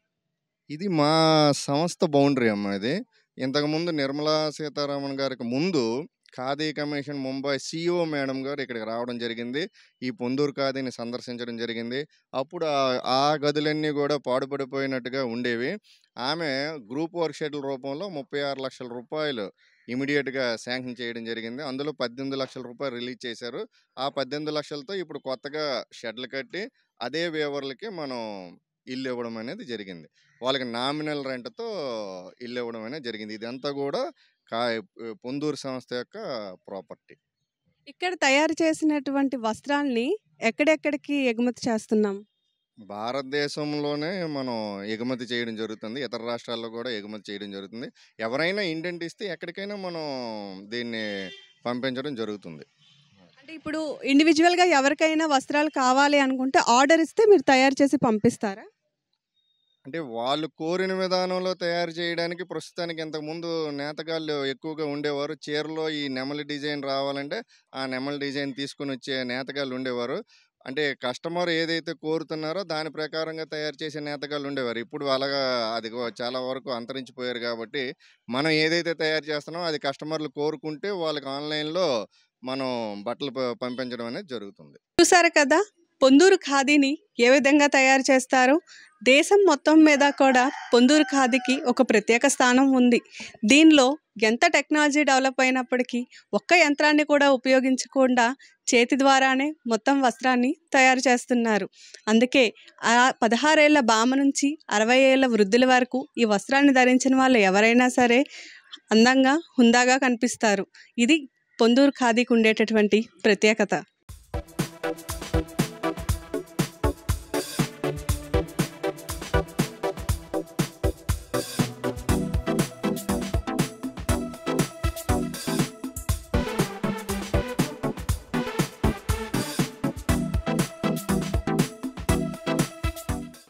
ఇది మా సంస్థ బౌండరీ అమ్మా ఇది. ఇంతకుముందు నిర్మలా సీతారామన్ గారికి ముందు khadi commission Mumbai CEO madam గారు ఇక్కడికి రావడం జరిగింది. ఈ పొందూరు ఖాదీని సందర్శించడం జరిగింది. అప్పుడు ఆ- ఆ గదులన్నీ కూడా పాడుపడిపోయినట్టుగా ఉండేవి. ఆమె గ్రూప్ వర్క్ షెడ్యూల్ రూపంలో ముప్పై ఆరు లక్షల రూపాయలు ఇమీడియట్గా శాంక్షన్ చేయడం జరిగింది. అందులో పద్దెనిమిది లక్షల రూపాయలు రిలీజ్ చేశారు. ఆ పద్దెనిమిది లక్షలతో ఇప్పుడు కొత్తగా షెడ్లు కట్టి అదే వేవర్లకి మనం ఇల్లు ఇవ్వడం అనేది జరిగింది. వాళ్ళకి నామినల్ రెంట్తో ఇల్లు ఇవ్వడం అనేది జరిగింది. ఇదంతా కూడా కా పొందూరు సంస్థ యొక్క ప్రాపర్టీ. ఇక్కడ తయారు చేసినటువంటి వస్త్రాల్ని ఎక్కడెక్కడికి ఎగుమతి చేస్తున్నాం? భారతదేశంలోనే మనం ఎగుమతి చేయడం జరుగుతుంది. ఇతర రాష్ట్రాల్లో కూడా ఎగుమతి చేయడం జరుగుతుంది. ఎవరైనా ఇండెంట్ ఇస్తే ఎక్కడికైనా మనం దీన్ని పంపించడం జరుగుతుంది. అంటే ఇప్పుడు ఇండివిజువల్గా ఎవరికైనా వస్త్రాలు కావాలి అనుకుంటే ఆర్డర్ ఇస్తే మీరు తయారు చేసి పంపిస్తారా? అంటే వాళ్ళు కోరిన విధానంలో తయారు చేయడానికి ప్రస్తుతానికి ఇంతకుముందు నేతగాళ్ళు ఎక్కువగా ఉండేవారు. చీరలో ఈ నెమలి డిజైన్ రావాలంటే ఆ నెమలి డిజైన్ తీసుకొని వచ్చే నేతగాళ్ళు ఉండేవారు. అంటే కస్టమర్ ఏదైతే కోరుతున్నారో దాని ప్రకారంగా తయారు చేసే నేతగాళ్ళు ఉండేవారు. ఇప్పుడు అలాగా అది గో- చాలా వరకు అంతరించిపోయారు. కాబట్టి మనం ఏదైతే తయారు చేస్తున్నామో అది కస్టమర్లు కోరుకుంటే వాళ్ళకి ఆన్లైన్లో మనం బట్టలు ప- పంపించడం అనేది జరుగుతుంది. చూసారు కదా పొందూరు ఖాదీని ఏ విధంగా తయారు చేస్తారో. దేశం మొత్తం మీద కూడా పొందూరు ఖాదీకి ఒక ప్రత్యేక స్థానం ఉంది. దీనిలో ఎంత టెక్నాలజీ డెవలప్ అయినప్పటికీ ఒక్క యంత్రాన్ని కూడా ఉపయోగించకుండా చేతి ద్వారానే మొత్తం వస్త్రాన్ని తయారు చేస్తున్నారు. అందుకే ఆ పదహారేళ్ల బామ నుంచి అరవై ఏళ్ళ వృద్ధుల వరకు ఈ వస్త్రాన్ని ధరించిన వాళ్ళు ఎవరైనా సరే అందంగా హుందాగా కనిపిస్తారు. ఇది పొందూరు ఖాదీకి ఉండేటటువంటి ప్రత్యేకత.